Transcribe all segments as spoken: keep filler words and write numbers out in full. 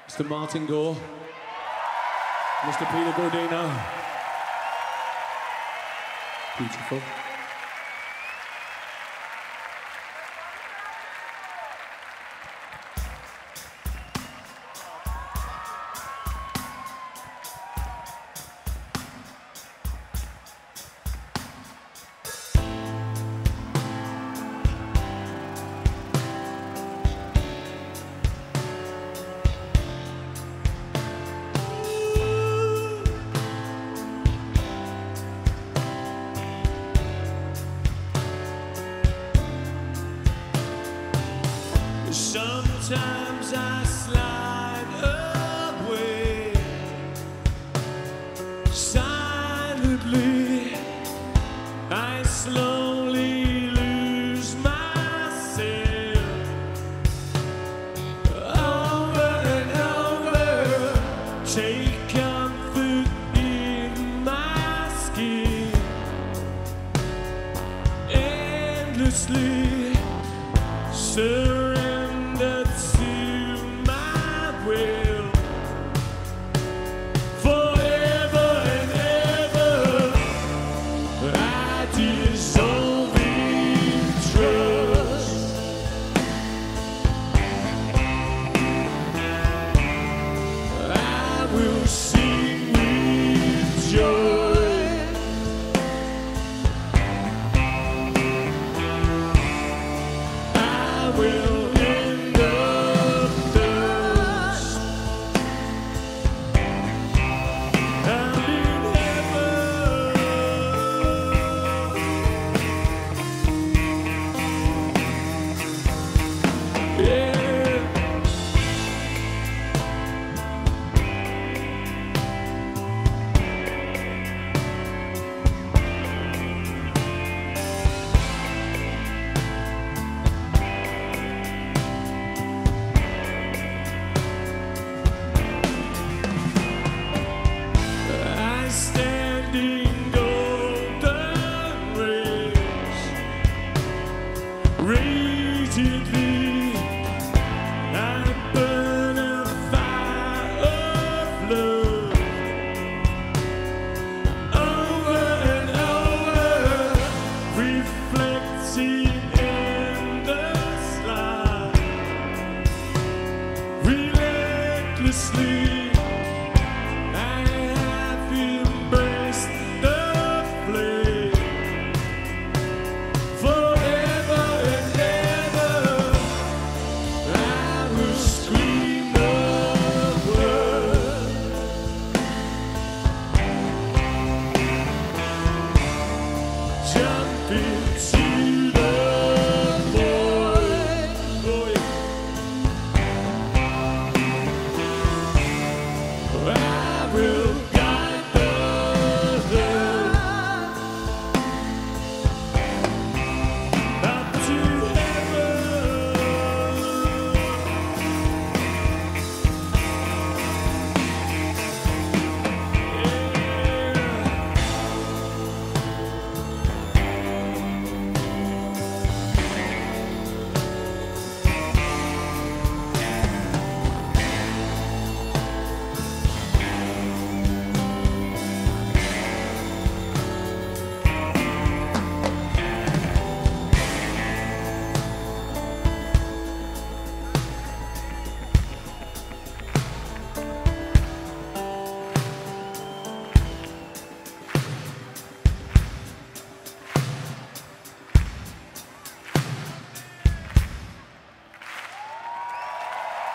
Mister Martin Gore, Mister Peter Godino. Beautiful. Sometimes I slide away silently. I slowly lose myself over and over. Take comfort in my skin endlessly. Surrender to my will forever and ever. I dissolve in trust. I will sing with joy. I will radiantly, I burn a fire of love over and over, reflecting in the light, relentlessly. I have embraced the flame.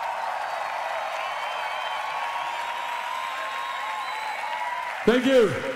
Thank you.